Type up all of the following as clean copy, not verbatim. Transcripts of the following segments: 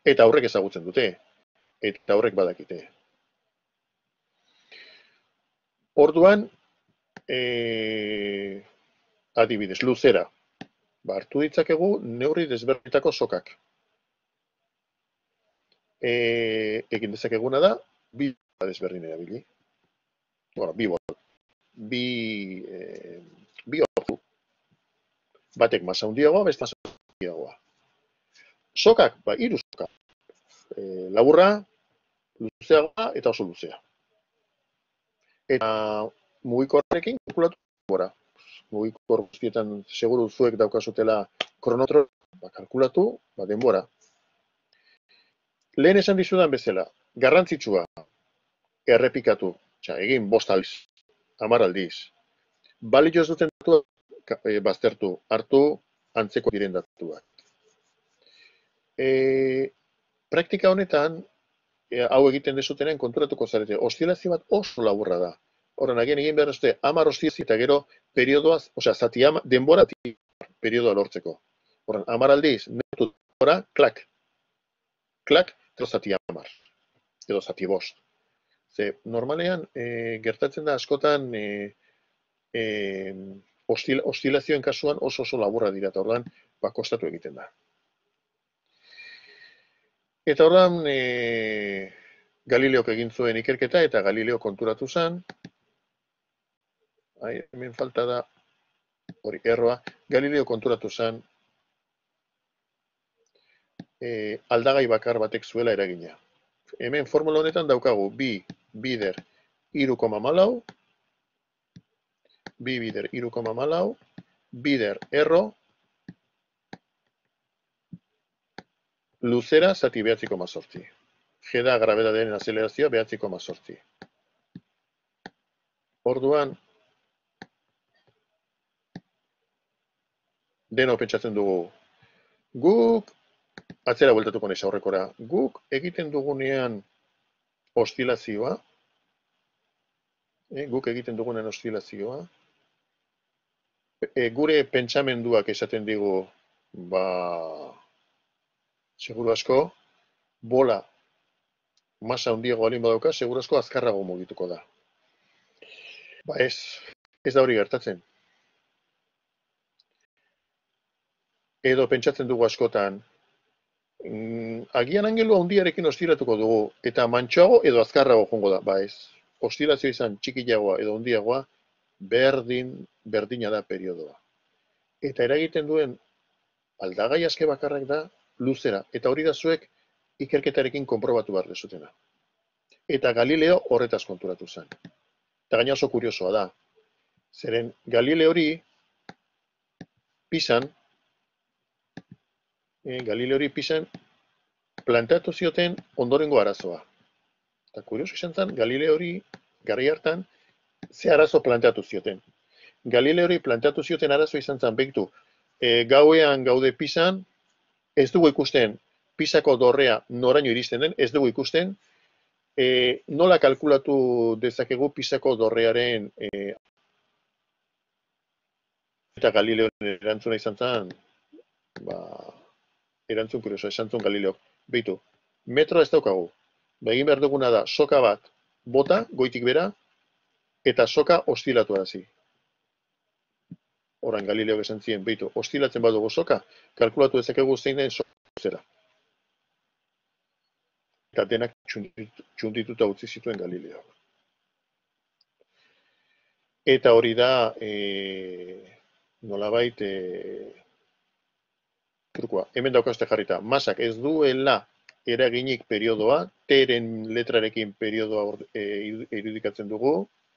Eta aurrek ezagutzen dute, eta aurrek badakite. Orduan, adibidez, luzera. Hartu ditzakegu neurri desberdinetako sokak. Egin dezakeguna da, bi desberdin erabili. Bueno, bi ordu. Batek masa handiagoa, beste masa handiagoa. Sokak, hiru soka. Laburra, luzeagoa eta oso luzea. Eta mugikorrekin kalkulatu gora. Mugikor guztietan seguru zuek daukazutela kronometro, kalkulatu, denbora. Lehen esan dizudan bezala, garrantzitsua errepikatu, egin 5 aldiz, 10 aldiz. Balio ez duten datuak baztertu, hartu antzeko diren datuak. Praktika honetan, hau egiten dezutenen konturatuko zarete, oszilazio bat oso laburra da. Horren, agian egin behar dute 10 oszilazio eta gero periodoaz, zati denbora periodoa lortzeko. Horren, 10 aldiz, neurtu denbora, klak, edo zati 10, edo zati 5. Ze, normalean, gertatzen da askotan oszilazioen kasuan oso laburra dira, eta ordan, kostatu egiten da. Eta ordan, Galileok egin zuen ikerketa, eta Galileo konturatu zen, hemen falta da, hori, erroa, Galileo konturatu zen, aldagai bakar batek zuela eragina. Hemen formula honetan daukagu, bi bider 3,4, bi bider 3,4, bider erro, luzera zati 9,8. G da grabedadearen azelerazioa 9,8. Orduan, deno pentsatzen dugu, guk, atzera bueltatuko naiz aurrekora, guk egiten dugunean oszilazioa, gure pentsamenduak esaten digu, seguru asko, bola masa handiago alin badauka, seguru asko azkarrago mugituko da. Ez da hori gertatzen. Edo pentsatzen dugu askotan, agian angelua handiarekin oszilatuko dugu, eta mantsoago edo azkarrago joango da. Ez, oszilazio izan txikiagoa edo handiagoa, berdina da periodoa. Eta eragiten duen aldagai aske bakarrak da luzera, eta hori da zuek ikerketarekin konprobatu behar dezutena. Eta Galileo horretaz konturatu zen. Eta gaina oso kuriosoa da. Zeren Galileo hori Pisan planteatu zioten ondorengo arazoa. Eta kurioso izan zen, Galileo hori garai hartan ze arazo planteatu zioten. Galileo hori planteatu zioten arazoa izan zen, begitu, gauean gaude Pisan, ez dugu ikusten Pisako dorrea noraino iristen den, ez dugu ikusten, nola kalkulatu dezakegu Pisako dorrearen eta Galileoren erantzuna izan zen, erantzun kurioso, esan zuen Galileok. Beitu, metroa ez daukagu. Egin behar duguna da, soka bat bota, goitik bera, eta soka oszilatu arazi. Horan Galileok esan zien, beitu, osztilatzen badugu soka, kalkulatu dezakegu zein den soka zera. Eta denak txundituta utzi zituen Galileok. Eta hori da, nolabait, trukoa. Hemen daukazte jarrita, masak ez duela eraginik periodoa, teren letrarekin periodoa irudikatzen dugu,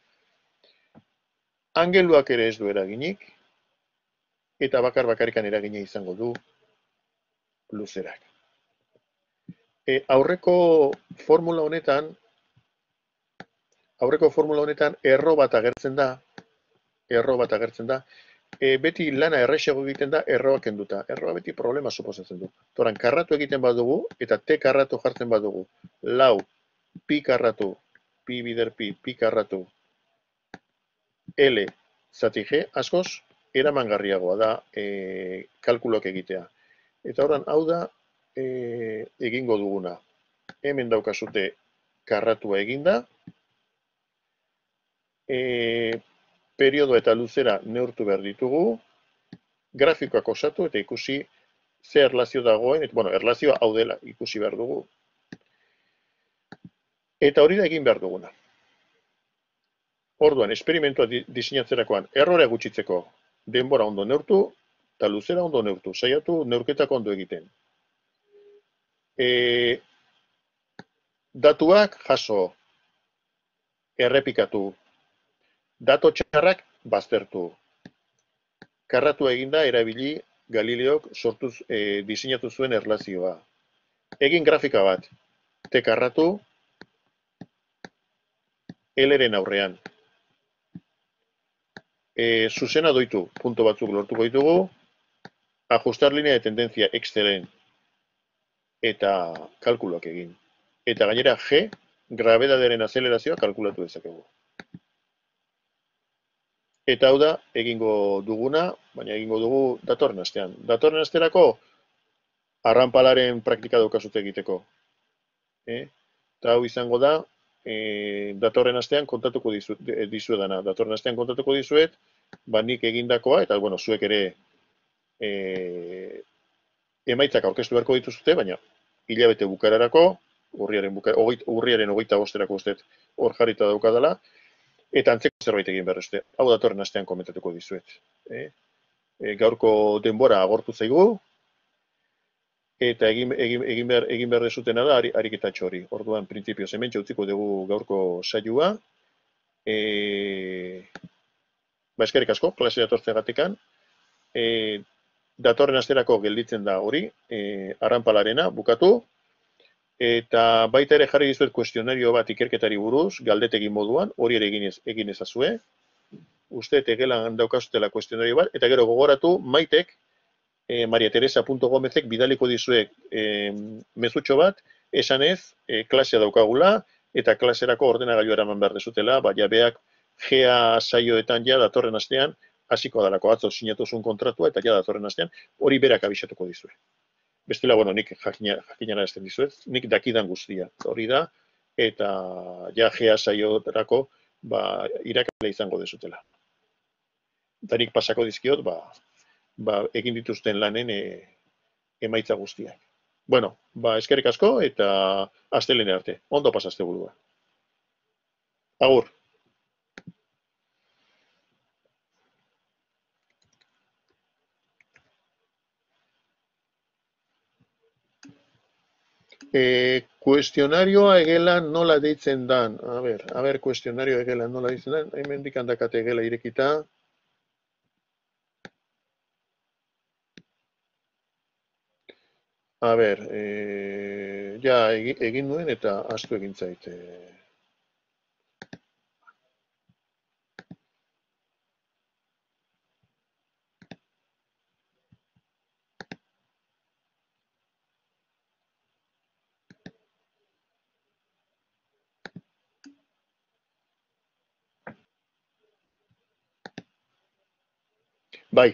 angeluak ere ez du eraginik, eta bakar-bakarrikan eragina izango du luzerak. Aurreko formula honetan erro bat agertzen da, beti lana errexago egiten da erroa kenduta. Erroa beti problema suposatzen du. Toran, karratu egiten badugu, eta T karratu jartzen badugu, lau, pi karratu, pi bider pi, pi karratu, L zati G, askoz, eramangarriagoa da kalkulok egitea. Eta horan, hau da, egingo duguna. Hemen daukazute karratua eginda, periodo eta luzera neurtu behar ditugu, grafikoak osatu eta ikusi ze erlazio dagoen, eta, bueno, erlazioa hau dela ikusi behar dugu. Eta hori da egin behar duguna. Orduan, esperimentua diseinatzerakoan, errore gutxitzeko denbora ondo neurtu, eta luzera ondo neurtu, saiatu neurketak ondo egiten. Datuak jaso, errepikatu, datu txarrak baztertu. Karratu eginda erabili Galileok diseinatu zuen erlazioa. Egin grafika bat, T karratu, L-ren aurrean. Zuzena doitu, punto batzuk lortuko ditugu, ajustar linea de tendencia Excelen eta kalkuloak egin. Eta gainera G, grabedaderen azelerazioa kalkulatu dezakegu. Eta hau da, egingo duguna, baina egingo dugu datorren astean. Datorren asterako, arranpalaren praktika daukazute egiteko. Eta hau izango da, datorren astean kontatuko dizuedana. Datorren astean kontatuko dizuet, nik egindakoa, eta bueno, zuek ere emaitzak aurkeztu beharko dituzute, baina hilabete bukararako, urriaren 25erako uste hor jarrita daukadala, eta antzeko zerbait egin behar uste. Hau datorren astean komentatuko dizuet. Gaurko denbora agortu zaigu, eta egin behar dezutena da ariketatxo hori. Orduan, printzipioz, hementxe utziko dugu gaurko saioa. Eskerrik asko, klase datortzeagatekan. Datorren asterako gelditzen da hori, arranpalarena, bukatu. Eta baita ere jarri dizuet kuestionario bat ikerketari buruz, galdetegin moduan, hori ere egin ezazue. Uste, tegelan daukazutela kuestionario bat, eta gero gogoratu, Maitek, mariateresa.gomezek bidaliko dizuek mezutxo bat, esanez, klasea daukagula, eta klaserako ordenagailu eraman behar dezutela, jabeak gea saioetan ja datorren astean, hasiko dalako atzo sinatuzun kontratua, eta ja datorren astean, hori berak abisatuko dizue. Bestela, bueno, nik jakinara ezten dizuet, nik dakidan guztia, hori da, eta ja gea saioetarako irakasle izango dezutela. Eta nik pasako dizkiot, egin dituzten lanen emaitza guztiak. Bueno, eskerrik asko eta astelehen arte. Ondo pasazte burua. Agur. Kuestionarioa egelan nola deitzen dan. A ber, kuestionarioa egelan nola deitzen dan. Hemendik handakate egela irekita. A ber, ja egin nuen eta astu egin zait. Bai.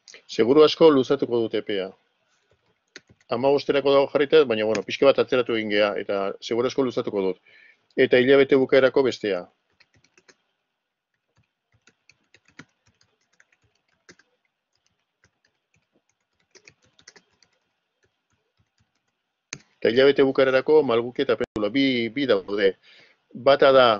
Seguru asko luzatuko dut epea. 15-erako dago jarrita, baina, bueno, pixka bat atzeratu egin gea, eta seguru asko luzatuko dut. Eta hilabete bukaerako bestea. Eta hilabete bukaerarako malguki eta pendula. Bi daude. Bata da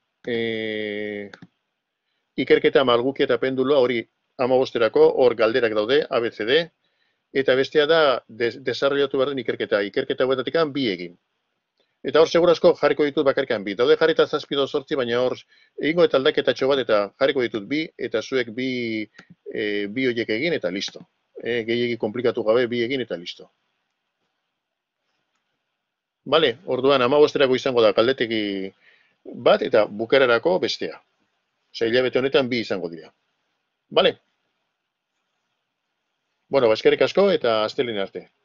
ikerketa malguki eta pendulua hori 15-erako, hor galderak daude, ABCD, eta bestea da desarrollatu behar den ikerketa. Ikerketa hauetatik bi egin. Eta hor segurazko jarriko ditut bakarkan bi. Daude jarrita 7 edo 8, baina hor egingo eta aldaketatxo bat eta jarriko ditut bi, eta zuek bi horiek egin eta listo. Gehiegi komplikatu gabe bi egin eta listo. Bale, orduan 15-erako izango da galdetegi bat eta bukaerarako bestea. Osea, hilabete honetan bi izango dira. Bale? Bueno, eskerrik asko eta astelehen arte.